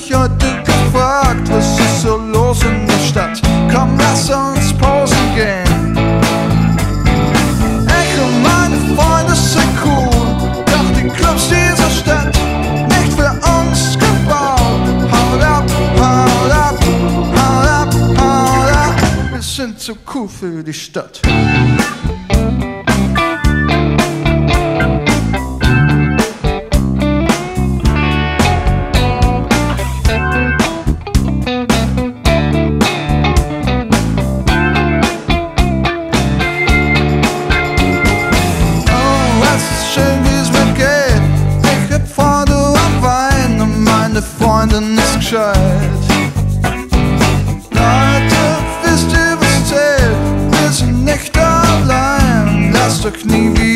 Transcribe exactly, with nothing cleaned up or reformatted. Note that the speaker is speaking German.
mich heute gefragt, was ist so los in der Stadt? Komm, lass uns posen gehen. Echo, meine Freunde sind cool, doch die Clubs dieser Stadt nicht für uns gebaut. Haut ab, haut ab, haut ab, haut ab. Wir sind zu cool für die Stadt. Freundin ist gescheit. Leute, wisst ihr, was zählt? Wir sind nicht allein. Lasst euch nie wieder